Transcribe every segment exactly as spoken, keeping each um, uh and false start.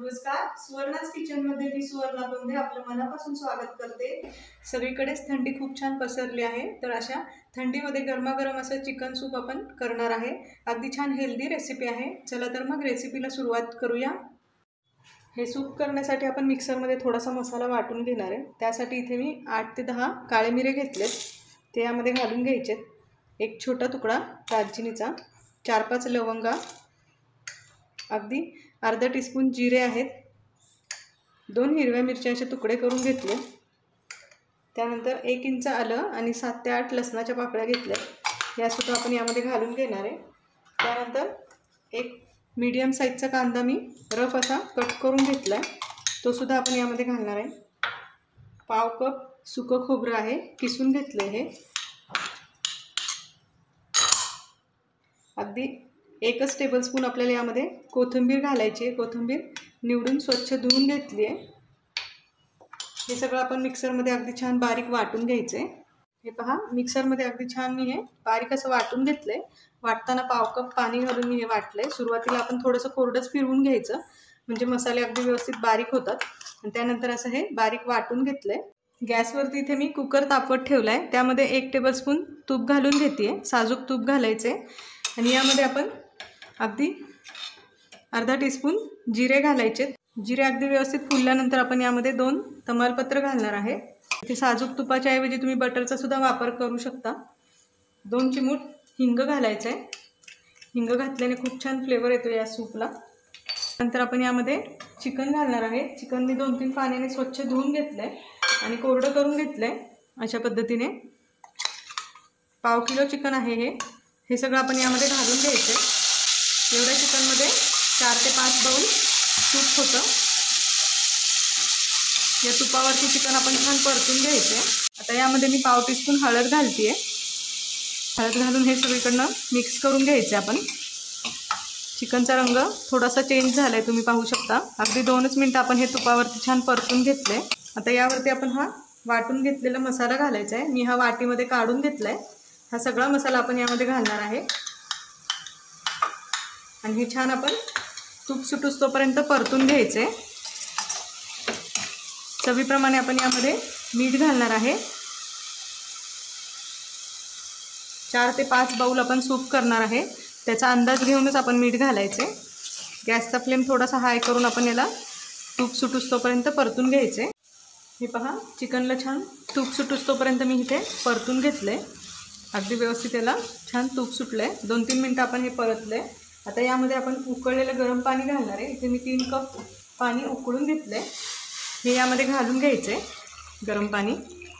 नमस्कार, सुवर्णाच किचन मध्ये मी सुवर्णा बोंधे आपलं मनापासून स्वागत करते। सगळीकडेच थंडी खूप छान पसरली आहे, तर अशा थंडीमध्ये गरमागरम असं चिकन सूप आपण करणार आहे। अगदी छान हेल्दी रेसिपी आहे। चला तर मग रेसिपीला सुरुवात करूया। हे सूप करण्यासाठी आपण मिक्सरमध्ये थोडासा मसाला वाटून घेणार आहे। त्यासाठी इथे मी आठ ते दहा काळे मिरे घेतलेत, ते यामध्ये घालून घ्यायचे। एक छोटा तुकडा दालचिनीचा, चार पाच लवंगा, अगदी अर्धा टीस्पून जिरे आहेत, दोन हिरव्या मिरच्याचे तुकडे करून घेतले। त्यानंतर एक इंच आलं आणि सात ते आठ लसणाच्या पाकळ्या घेतल्या, या सुद्धा आपण यामध्ये घालून घेणार आहे। त्यानंतर एक मीडियम साईजचा कांदा मी रफ असा कट करून घेतलाय, तो सुद्धा आपण यामध्ये घालणार आहे। पाव कप सुकं खोबरं आहे, किसून घेतले हे। अगदी एकच टेबलस्पून आपल्याला यामध्ये कोथिंबीर घालायची आहे। कोथिंबीर निवडून स्वच्छ धुवून घेतली आहे। हे सगळं आपण मिक्सरमध्ये अगदी छान बारीक वाटून घ्यायचे। हे पहा, मिक्सरमध्ये अगदी छान मी हे बारीक असं वाटून घेतलंय। वाटताना पाव कप पाणी घालून मी हे वाटलंय। सुरुवातीला आपण थोडंसं कोरडंच फिरवून घ्यायचं, म्हणजे मसाले अगदी व्यवस्थित बारीक होतात। आणि त्यानंतर असं हे बारीक वाटून घेतलंय। गॅसवरती इथे मी कुकर तापवत ठेवलाय, त्यामध्ये एक टेबलस्पून तूप घालून घेते। साजूक तूप घालायचे आणि यामध्ये आपण अगदी अर्धा टीस्पून जिरे घालायचे। जिरे अगदी व्यवस्थित फुलल्यानंतर आपण यामध्ये दोन तमालपत्र घालणार आहे। इथे साजूक तुपाच्या ऐवजी तुम्ही बटरचा सुद्धा वापर करू शकता। दोन चिमूट हिंग घालायचं आहे। हिंग घातल्याने खूप छान फ्लेवर येतो या सूपला। नंतर आपण यामध्ये चिकन घालणार आहे। चिकन मी दोन तीन पाण्याने स्वच्छ धुवून घेतलंय आणि कोरडं करून घेतलंय। अशा पद्धतीने पाव किलो चिकन आहे हे हे सगळं आपण यामध्ये घालून घ्यायचं। एवढ्या चिकनमध्ये चार ते पाच बाउल सूप होतं। या तुपावरती चिकन आपण छान परतून घ्यायचे। आता यामध्ये मी पाव टीस्पून हळद घालते। हळद घालून हे सगळीकडनं मिक्स करून घ्यायचे आपण। चिकनचा रंग थोडासा चेंज झालाय, तुम्ही पाहू शकता। अगदी दोनच मिनिटं आपण हे तुपावरती छान परतून घेतले। आता यावरती आपण हा वाटून घेतलेला मसाला घालायचा आहे। मी हा वाटीमध्ये काढून घेतलाय। हा सगळा मसाला आपण यामध्ये घालणार आहे आणि हे छान आपण तूप सुटूस तोपर्यंत परतून घ्यायचे। चवीप्रमाणे आपण यामध्ये मीठ घालणार आहे। चार ते पाच बाउल आपण सूप करणार आहे, त्याचा अंदाज घेऊनच आपण मीठ घालायचे। गॅसचा फ्लेम थोडासा हाय करून आपण याला तूप सुटूस तोपर्यंत परतून घ्यायचे। हे पहा, चिकनला छान तूप सुटूस तोपर्यंत मी इथे परतून घेतले। अगदी व्यवस्थित याला छान तूप सुटलंय। दोन तीन मिनटं आपण हे परतले। आता यामध्ये आपण उकळलेलं गरम पाणी घालणार आहे। इथे मी तीन कप पाणी उकळून घेतले, हे यामध्ये घालून घ्यायचे गरम पाणी।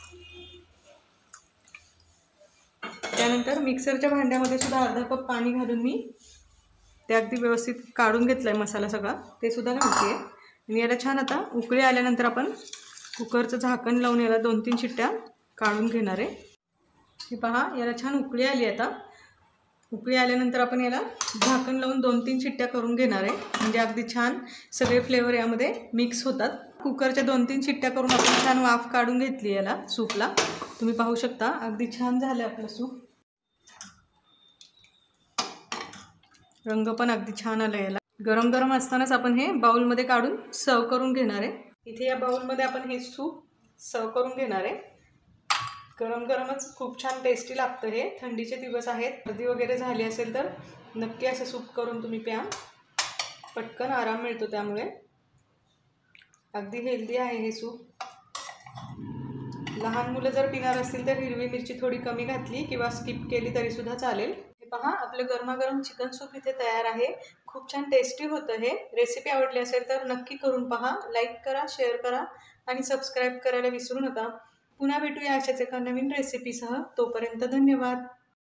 त्यानंतर मिक्सरच्या भांड्यामध्ये सुद्धा अर्धा कप पाणी घालून मी ते अगदी व्यवस्थित काढून घेतलाय मसाला सगळा, ते सुद्धा घालते आणि याला छान आता उकळी आल्यानंतर आपण कुकरचं झाकण लावून याला दोन तीन शिट्ट्या काढून घेणार आहे। हे पहा, याला छान उकळी आली। आता उकळी आल्यानंतर आपण याला झाकण लावून दोन तीन शिट्ट्या करून घेणार आहे, म्हणजे अगदी छान सगळे फ्लेवर यामध्ये मिक्स होतात। कुकरच्या दोन तीन शिट्ट्या करून आपण छान वाफ काढून घेतली याला सूपला। तुम्ही पाहू शकता अगदी छान झालं आपलं सूप। रंग पण अगदी छान आला याला। गरम गरम असतानाच आपण हे बाउलमध्ये काढून सर्व करून घेणार आहे। इथे या बाउलमध्ये आपण हे सूप सर्व करून घेणार आहे। गरम गरमच खूप छान टेस्टी लागतं हे। थंडीचे दिवस आहेत, सर्दी वगैरे झाली असेल तर नक्की असं सूप करून तुम्ही प्या, पटकन आराम मिळतो त्यामुळे। अगदी हेल्दी आहे हे सूप। लहान मुलं जर पिणार असतील तर हिरवी मिरची थोडी कमी घातली किंवा स्किप केली तरी सुद्धा चालेल। हे पहा, आपलं गरमागरम चिकन सूप इथे तयार आहे। खूप छान टेस्टी होतं हे। रेसिपी आवडली असेल तर नक्की करून पहा, लाईक करा, शेअर करा आणि सबस्क्राईब करायला विसरू नका। पुन्हा भेटूया अशाच एका नवीन रेसिपीसह। तोपर्यंत धन्यवाद।